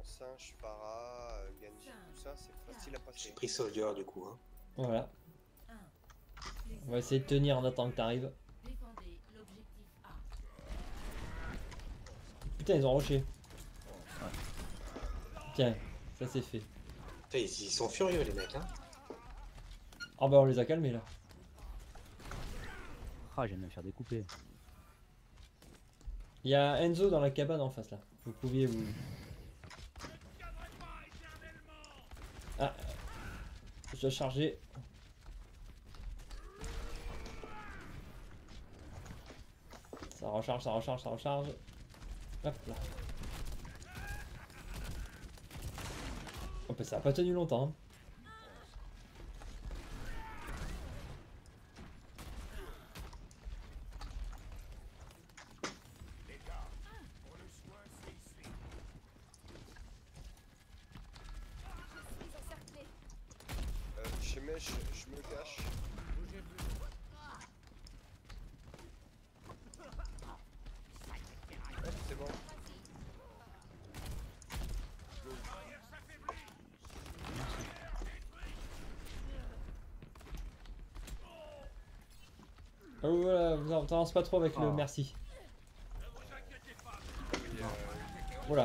Singe, Pharah, Genji, tout ça, c'est facile à J'ai passer. pris Soldier du coup. Hein. Voilà. On va essayer de tenir en attendant que t'arrives. Putain, ils ont rushé. Tiens, ça c'est fait. Putain, ils sont furieux les mecs. Hein. Ah bah on les a calmés là. Ah, j'aime me faire découper. Il y a Enzo dans la cabane en face là. Vous pouviez vous... Ah, je dois charger. Ça recharge, ça recharge, ça recharge. Hop là. Oh bah ça a pas tenu longtemps. Hein. Je me cache. Hop, c'est bon. Oh voilà, vous t'avance pas trop avec le merci. Voilà.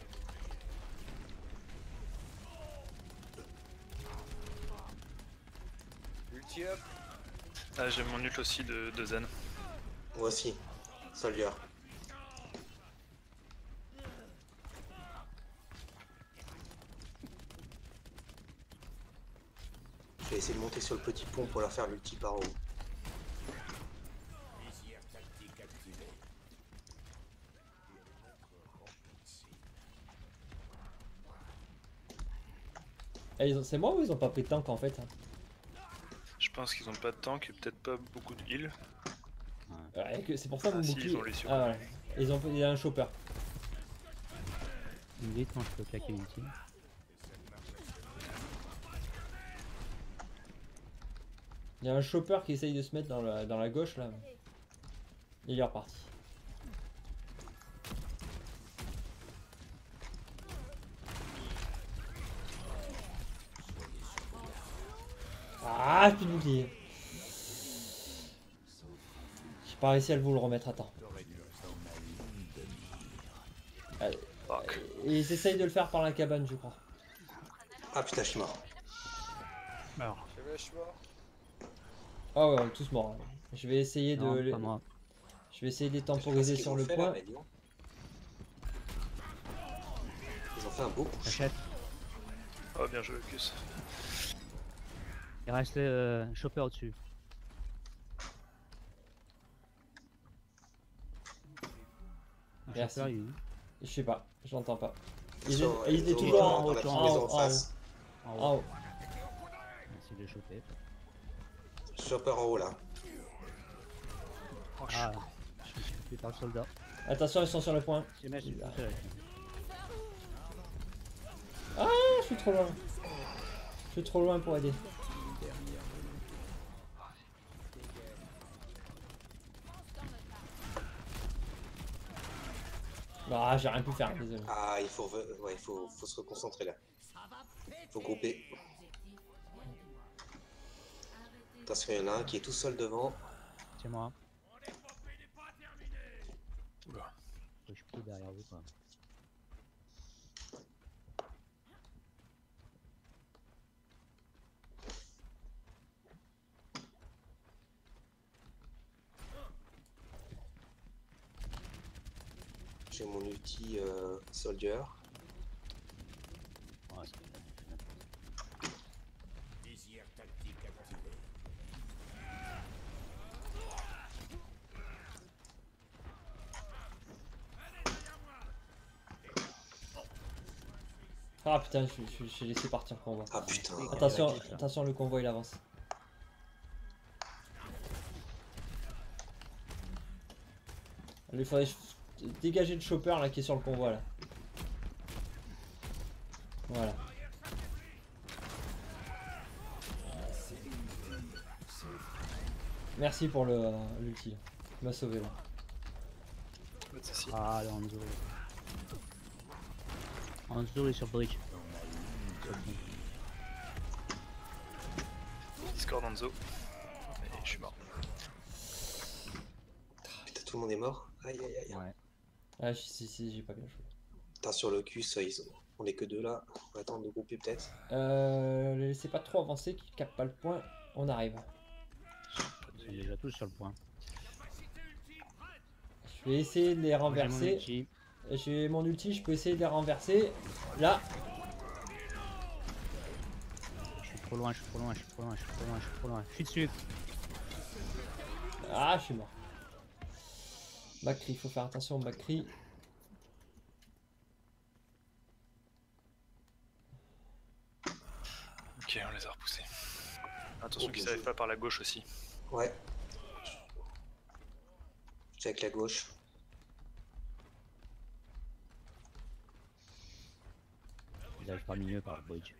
Ulti up. Ah, j'ai mon ult aussi de Zen. Moi aussi. Soldier. Je vais essayer de monter sur le petit pont pour leur faire l'ulti par haut. Eh, c'est moi ou ils ont pas pris de tank en fait? Je pense qu'ils ont pas de tank et peut-être pas beaucoup de heal. Ouais, c'est pour ça que Ah, mon si, bouclier... ils ont les sur. Ah ouais. Il y a un chopper. Vous me dites quand je peux claquer l'ulti. Il y a un chopper qui essaye de se mettre dans la gauche là. Il est reparti. Ah, plus de bouclier. J'ai pas réussi à vous le remettre à temps. Allez. Et ils essayent de le faire par la cabane, je crois. Ah putain, je suis mort. Alors, Je suis mort. Ah ouais, on est tous morts. Hein. Je vais essayer Non, de... pas moi. Je vais essayer de les Je sais pas temporiser ce qu'ils sur ont le fait, point. là, mais dis donc. Ils ont fait un beau push. Achète. oh bien joué, Lucas. Il reste chopper au-dessus. Un Merci. chopper, il... Je sais pas, je l'entends pas. Il Sur, est ils ont toujours en dans haut, la en maison haut, en face. En en haut. haut. Merci de le choper. Chopper en haut là. Oh, Ah, je suis chopé par le soldat. Attention, ils sont sur le point. J'ai mis, je suis Il a- tout seul. Ah, je suis trop loin. Je suis trop loin pour aider. Ah, j'ai rien pu faire, désolé. Ah, il faut, ouais, faut se reconcentrer là. Faut grouper. Attention, il y en a un qui est tout seul devant. C'est moi. Oula. Je suis plus derrière vous quoi. J'ai mon ulti Soldier. Ouais, c'est- Ah putain, j'ai laissé partir le convoi. Ah putain. Attention, attention, le convoi il avance. Il faudrait dégager le chopper là qui est sur le convoi là. Voilà. Merci pour l'ulti. Tu m'as sauvé là. Pas de soucis. Ah, le Hanzo. En dessous et sur bridge. Discord Enzo. Et je suis mort. Putain, tout le monde est mort. Aïe aïe aïe. Ouais. Ah, si, j'ai pas bien joué. Putain, sur le cul, on est que deux là. On va attendre de grouper peut-être. Les laissez pas trop avancer, qu'ils capent pas le point. On arrive. Ils sont déjà tous sur le point. Je vais essayer de les Moi, j'ai mon renverser. ulti. J'ai mon ulti, je peux essayer de les renverser. Là. Je suis trop loin, je suis trop loin, je suis trop loin, je suis trop loin, je suis trop loin. Je suis dessus. Ah, je suis mort. Macri, faut faire attention, Macri. Ok, on les a repoussés. Attention qu'ils n'arrivent pas par la gauche aussi. Ouais. Je avec la gauche. Ils arrivent par le milieu par le bridge.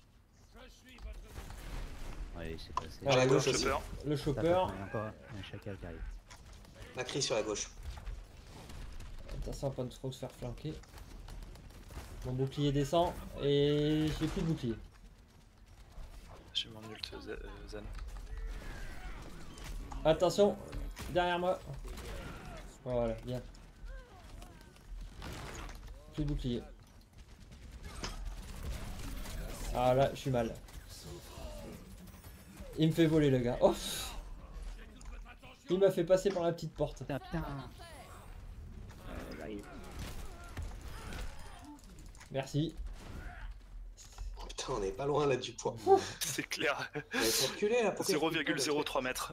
Ouais, c'est passé. Ah, la le, gauche aussi. Chopper. le Tape, chopper. il y a encore un chacal qui arrive. Macri sur la gauche. Attention à pas trop se faire flanquer. Mon bouclier descend et j'ai plus de bouclier. J'ai mon ult Zan. Attention, derrière moi. Voilà, bien. Plus de bouclier. Ah là, je suis mal. Il me fait voler le gars. Oh, il m'a fait passer par la petite porte. Putain, putain. J'arrive. Merci. Oh, putain, on est pas loin là du point. C'est clair. On est reculé là. Pourquoi 0,03 mètres.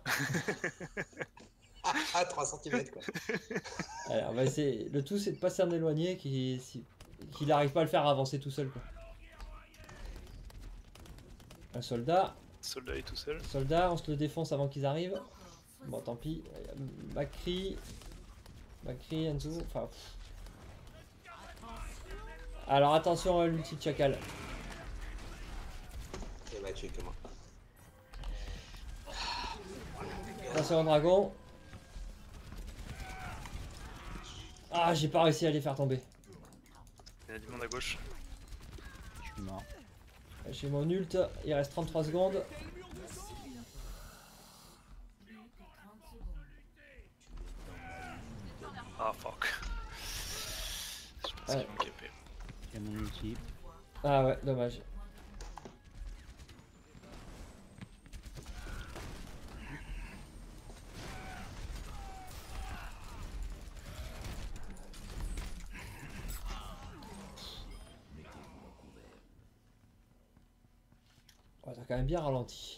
Ah, 3 cm quoi. Allez, on va essayer. Le tout, c'est de pas s'en éloigner, qu'il n'arrive pas à le faire avancer tout seul, quoi. Un soldat. Soldat est tout seul. Soldat, on se le défonce avant qu'ils arrivent. Bon, tant pis. Macri. Macri, Enzo. Enfin. Alors attention à l'ulti de chacal. Il m'a tué que moi. Attention au dragon. Ah, j'ai pas réussi à les faire tomber. Il y a du monde à gauche. Je suis mort. J'ai mon ult, il reste 33 secondes. Ah fuck. Je pense qu'ils vont caper. J'ai mon ulti. Ah ouais, dommage. Oh, t'as quand même bien ralenti.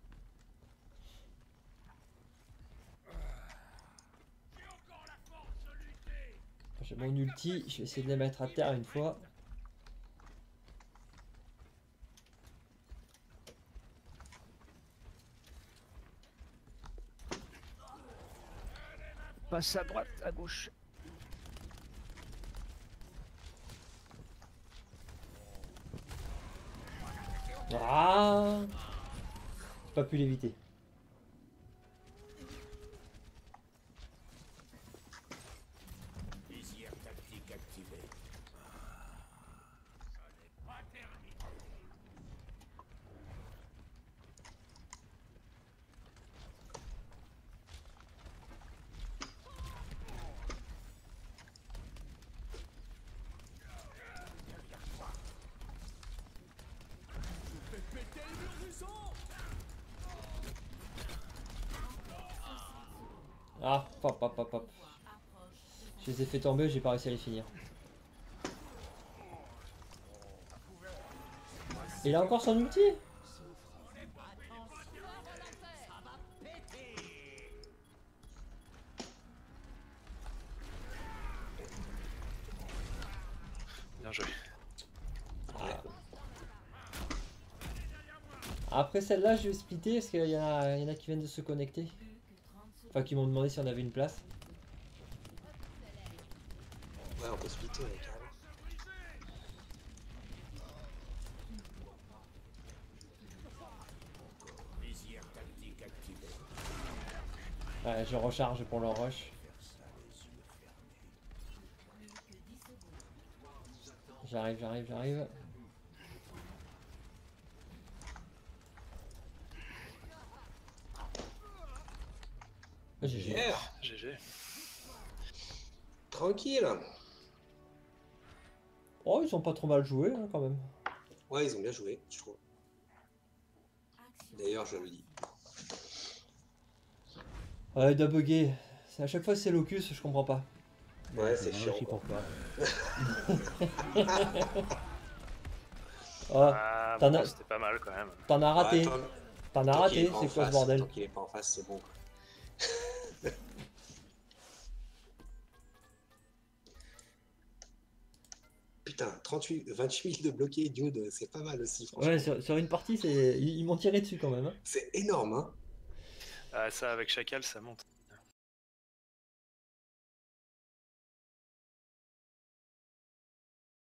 J'ai mon ulti, je vais essayer de les mettre à terre une fois. Passe à droite, à gauche. Ah, j'ai pas pu l'éviter. Ah, hop, hop, hop, hop. Je les ai fait tomber, j'ai pas réussi à les finir. Il a encore son ulti? Bien joué. Après celle-là, je vais splitter parce qu'il y en a qui viennent de se connecter. Enfin, qui m'ont demandé si on avait une place. Ouais, on peut splitter carrément. Ouais, je recharge pour le rush. J'arrive. Ah, GG. Yeah. GG. Tranquille. Oh, ils ont pas trop mal joué hein, quand même. Ouais, ils ont bien joué, je trouve. D'ailleurs, je le dis. Ouais, il doit bugger. À chaque fois c'est Locus, je comprends pas. Ouais, c'est Je me chiant. demande aussi quoi. pourquoi. Oh, Ah, t'en bon, as- c'était pas mal quand même. t'en as raté. Ouais, T'en as tant qu'il est raté, pas en c'est quoi ce face, bordel? Tant qu'il est pas en face, c'est bon. Quoi. Putain, 28 000 de bloqués, dude, c'est pas mal aussi, franchement. Ouais, sur une partie, ils m'ont tiré dessus quand même. Hein. C'est énorme, hein. Ah, ça, avec Chacal, ça monte.